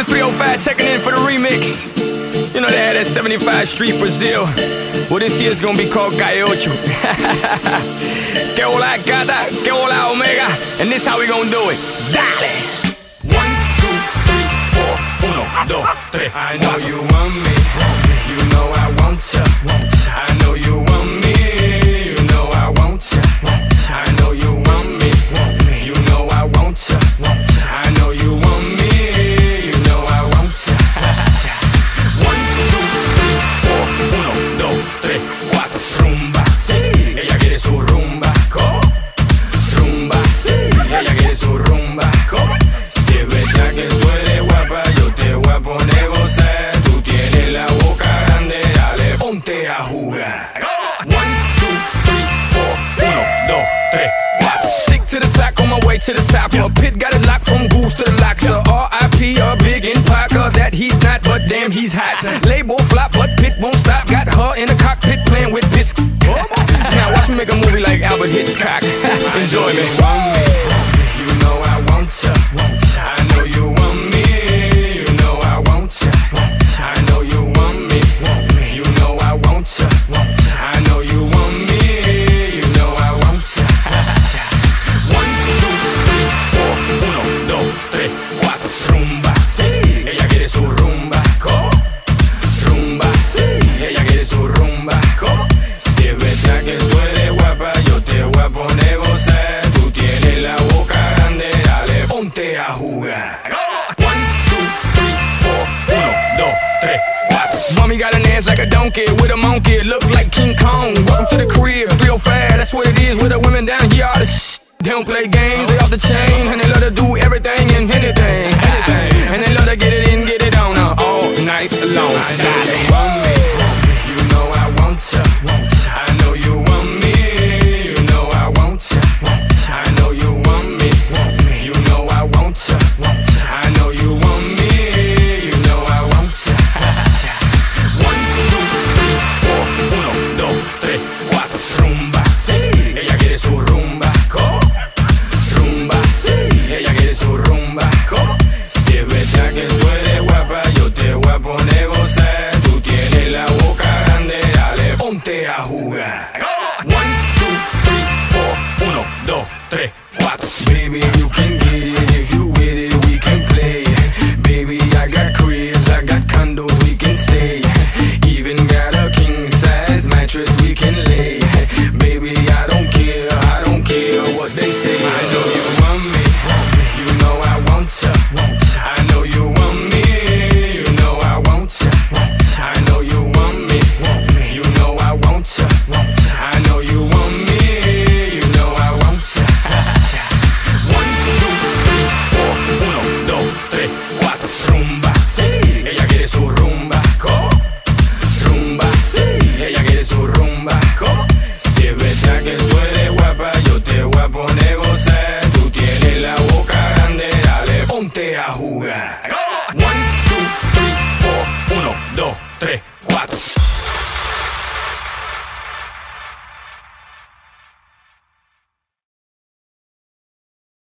Mr. 305 checking in for the remix. You know they had that 75 Street Brazil. Well, this year's gonna be called Calle Ocho. Que hola gata, que hola omega. And this how we gonna do it. Dale! 1, 2, 3, 4, 1, 2, 3. I know you want me, you know I want ya. I know you want me, you know I want ya. I know you want me, you know I want ya. I know you want me, you know I want ya. 1, 2, 3, 4, 1, 2, 3, 4. Rumba, ella quiere su rumba, rumba, ella quiere su rumba. Si es verdad que tú eres guapa, yo te voy a poner gozar. Tú tienes la boca grande, dale, ponte a jugar. 1, 2, 3, 4, 1, 2, 3, 4. Sick to the top, on my way to the top. A pit got it locked from goose to the locks. R.I.P. a big in Parker, that he's not, but damn he's hot. Label flop, but Pit won't stop. Got her in the cockpit playing with bits. Now watch me make a movie like Albert Hitchcock. Enjoy me. You know I want ya. I know you want me. You know I want ya. I know you want me. You know I want ya. I know you want me. You know I want ya. 1, 2, 3, 4, 1, 2, 3, 4. Rumba, ella quiere su rumba. Rumba, ella quiere su rumba. Si es verdad que tú eres guapa, yo te voy a poner gozar. Tú tienes la boca grande, dale, ponte a jugar. 1, 2, 3, 4, 1, 2, 3, 4. Mommy got an ass like a donkey with a monkey, look like King Kong. Welcome to the crib, 305, that's what it is with the women down here. All the shit. They don't play games, they off the chain, and they love to do everything and anything.